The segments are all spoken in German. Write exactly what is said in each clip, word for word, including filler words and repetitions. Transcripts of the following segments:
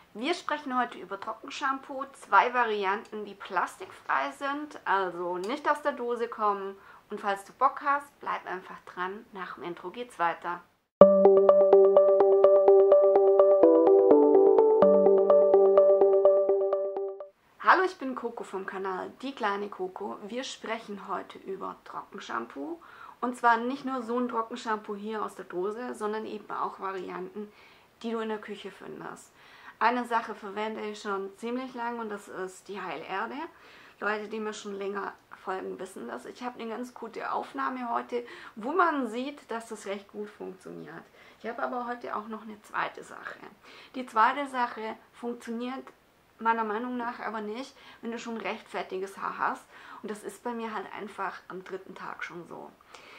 Wir sprechen heute über Trockenshampoo, zwei Varianten, die plastikfrei sind, also nicht aus der Dose kommen. Und falls du Bock hast, bleib einfach dran, nach dem Intro geht's weiter. Hallo, ich bin Coco vom Kanal Die kleine Coco. Wir sprechen heute über Trockenshampoo. Und zwar nicht nur so ein Trockenshampoo hier aus der Dose, sondern eben auch Varianten, die du in der Küche findest. Eine Sache verwende ich schon ziemlich lange und das ist die Heilerde. Leute, die mir schon länger folgen, wissen das. Ich habe eine ganz gute Aufnahme heute, wo man sieht, dass das recht gut funktioniert. Ich habe aber heute auch noch eine zweite Sache. Die zweite Sache funktioniert meiner Meinung nach aber nicht, wenn du schon recht fettiges Haar hast. Und das ist bei mir halt einfach am dritten Tag schon so.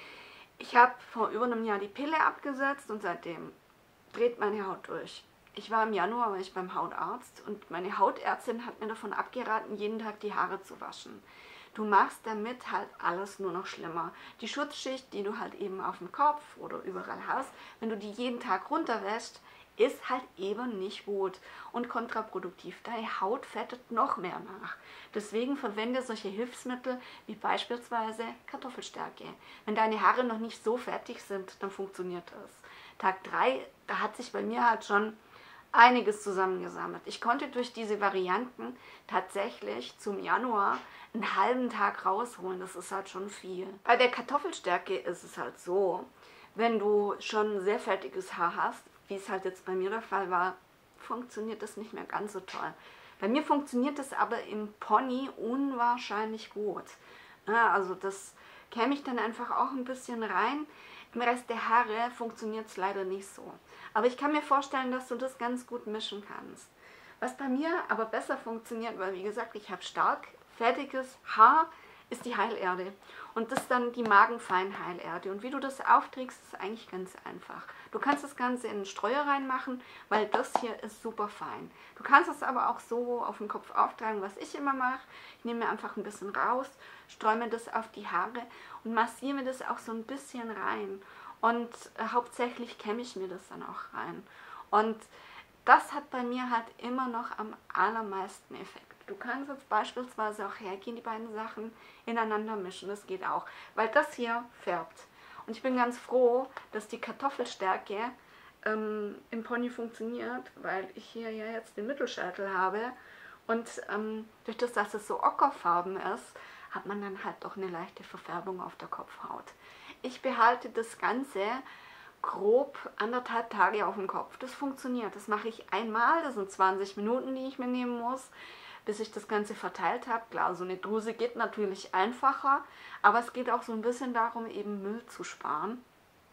Ich habe vor über einem Jahr die Pille abgesetzt und seitdem dreht meine Haut durch. Ich war im Januar war ich beim Hautarzt und meine Hautärztin hat mir davon abgeraten, jeden Tag die Haare zu waschen. Du machst damit halt alles nur noch schlimmer. Die Schutzschicht, die du halt eben auf dem Kopf oder überall hast, wenn du die jeden Tag runterwäschst, ist halt eben nicht gut und kontraproduktiv. Deine Haut fettet noch mehr nach. Deswegen verwende solche Hilfsmittel wie beispielsweise Kartoffelstärke. Wenn deine Haare noch nicht so fettig sind, dann funktioniert das. Tag drei, da hat sich bei mir halt schon einiges zusammengesammelt. Ich konnte durch diese Varianten tatsächlich zum Januar einen halben Tag rausholen. Das ist halt schon viel. Bei der Kartoffelstärke ist es halt so, wenn du schon sehr fettiges Haar hast, wie es halt jetzt bei mir der Fall war, funktioniert das nicht mehr ganz so toll. Bei mir funktioniert das aber im Pony unwahrscheinlich gut. Ja, also das käme ich dann einfach auch ein bisschen rein. Im Rest der Haare funktioniert es leider nicht so. Aber ich kann mir vorstellen, dass du das ganz gut mischen kannst. Was bei mir aber besser funktioniert, weil wie gesagt, ich habe stark fettiges Haar, ist die Heilerde. Und das ist dann die Magenfein-Heilerde. Und wie du das aufträgst, ist eigentlich ganz einfach. Du kannst das Ganze in einen Streuer reinmachen, weil das hier ist super fein. Du kannst es aber auch so auf den Kopf auftragen, was ich immer mache. Ich nehme mir einfach ein bisschen raus, streue mir das auf die Haare und massiere mir das auch so ein bisschen rein. Und äh, hauptsächlich kämme ich mir das dann auch rein. Und das hat bei mir halt immer noch am allermeisten Effekt. Du kannst jetzt beispielsweise auch hergehen, die beiden Sachen ineinander mischen. Das geht auch, weil das hier färbt. Und ich bin ganz froh, dass die Kartoffelstärke ähm, im Pony funktioniert, weil ich hier ja jetzt den Mittelscheitel habe. Und ähm, durch das, dass es so ockerfarben ist, hat man dann halt doch eine leichte Verfärbung auf der Kopfhaut. Ich behalte das Ganze grob anderthalb Tage auf dem Kopf. Das funktioniert. Das mache ich einmal, das sind zwanzig Minuten, die ich mir nehmen muss, bis ich das Ganze verteilt habe. Klar, so eine Dose geht natürlich einfacher, aber es geht auch so ein bisschen darum, eben Müll zu sparen.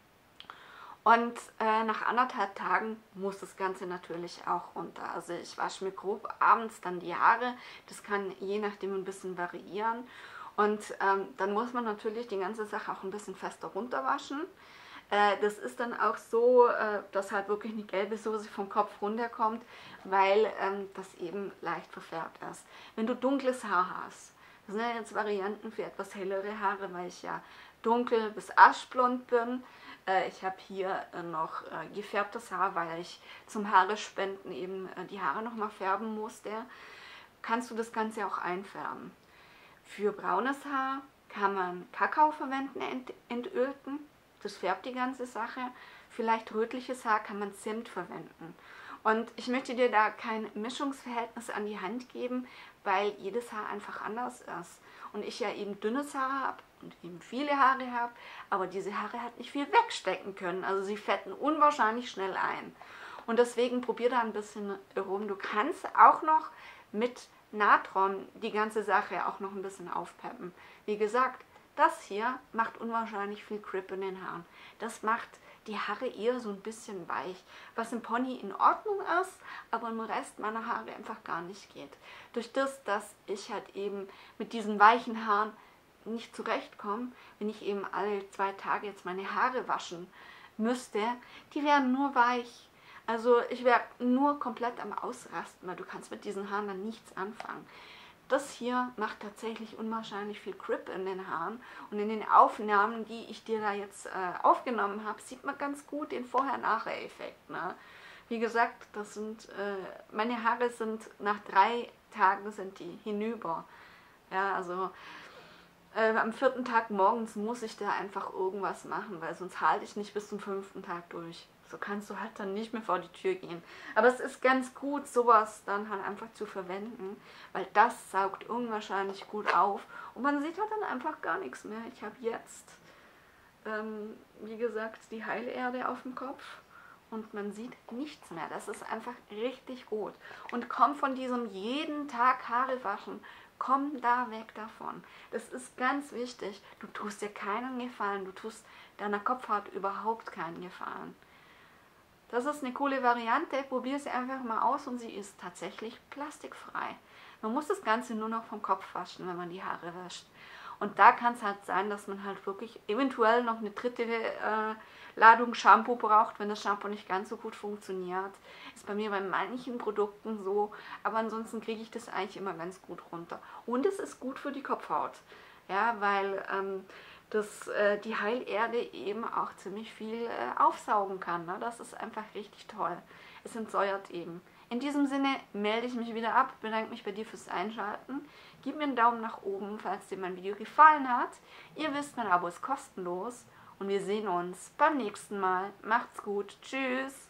Und äh, nach anderthalb Tagen muss das Ganze natürlich auch runter. Also ich wasche mir grob abends dann die Haare. Das kann je nachdem ein bisschen variieren. Und ähm, dann muss man natürlich die ganze Sache auch ein bisschen fester runterwaschen. Äh, das ist dann auch so, äh, dass halt wirklich eine gelbe Soße vom Kopf runterkommt, weil ähm, das eben leicht verfärbt ist. Wenn du dunkles Haar hast, das sind ja jetzt Varianten für etwas hellere Haare, weil ich ja dunkel bis aschblond bin. Äh, ich habe hier äh, noch äh, gefärbtes Haar, weil ich zum Haarespenden eben äh, die Haare nochmal färben musste. Kannst du das Ganze auch einfärben. Für braunes Haar kann man Kakao verwenden, ent entölten. Das färbt die ganze Sache. Vielleicht rötliches Haar kann man Zimt verwenden. Und ich möchte dir da kein Mischungsverhältnis an die Hand geben, weil jedes Haar einfach anders ist. Und ich ja eben dünnes Haar habe und eben viele Haare habe, aber diese Haare halt nicht viel wegstecken können. Also sie fetten unwahrscheinlich schnell ein. Und deswegen probier da ein bisschen rum. Du kannst auch noch mit Natron die ganze Sache auch noch ein bisschen aufpeppen. Wie gesagt, das hier macht unwahrscheinlich viel Grip in den Haaren. Das macht die Haare eher so ein bisschen weich, was im Pony in Ordnung ist, aber im Rest meiner Haare einfach gar nicht geht. Durch das, dass ich halt eben mit diesen weichen Haaren nicht zurechtkomme, wenn ich eben alle zwei Tage jetzt meine Haare waschen müsste, die wären nur weich. Also ich wäre nur komplett am Ausrasten, weil du kannst mit diesen Haaren dann nichts anfangen. Das hier macht tatsächlich unwahrscheinlich viel Grip in den Haaren. Und in den Aufnahmen, die ich dir da jetzt äh, aufgenommen habe, sieht man ganz gut den Vorher-Nachher-Effekt. Ne? Wie gesagt, das sind, äh, meine Haare sind nach drei Tagen sind die hinüber. Ja, also äh, am vierten Tag morgens muss ich da einfach irgendwas machen, weil sonst halte ich nicht bis zum fünften Tag durch. So kannst du halt dann nicht mehr vor die Tür gehen. Aber es ist ganz gut, sowas dann halt einfach zu verwenden, weil das saugt unwahrscheinlich gut auf und man sieht halt dann einfach gar nichts mehr. Ich habe jetzt, ähm, wie gesagt, die Heilerde auf dem Kopf und man sieht nichts mehr. Das ist einfach richtig gut. Und komm von diesem jeden Tag Haare waschen, komm da weg davon. Das ist ganz wichtig. Du tust dir keinen Gefallen, du tust deiner Kopfhaut überhaupt keinen Gefallen. Das ist eine coole Variante, probier sie einfach mal aus und sie ist tatsächlich plastikfrei. Man muss das Ganze nur noch vom Kopf waschen, wenn man die Haare wäscht. Und da kann es halt sein, dass man halt wirklich eventuell noch eine dritte äh, Ladung Shampoo braucht, wenn das Shampoo nicht ganz so gut funktioniert. Ist bei mir bei manchen Produkten so, aber ansonsten kriege ich das eigentlich immer ganz gut runter. Und es ist gut für die Kopfhaut, ja, weil ähm, dass äh, die Heilerde eben auch ziemlich viel äh, aufsaugen kann. Ne? Das ist einfach richtig toll. Es entsäuert eben. In diesem Sinne melde ich mich wieder ab, bedanke mich bei dir fürs Einschalten. Gib mir einen Daumen nach oben, falls dir mein Video gefallen hat. Ihr wisst, mein Abo ist kostenlos und wir sehen uns beim nächsten Mal. Macht's gut. Tschüss.